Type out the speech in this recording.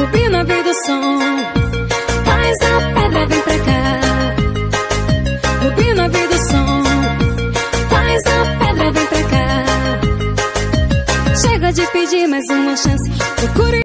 Rubina veio do som. Faz a pedra, vem pra cá. Rubina veio do som. Faz a pedra, vem pra cá. Chega de pedir mais uma chance. Procure